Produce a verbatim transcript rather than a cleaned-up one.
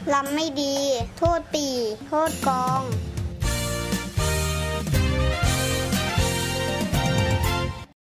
ลำไม่ดีโทษปี่โทษกอง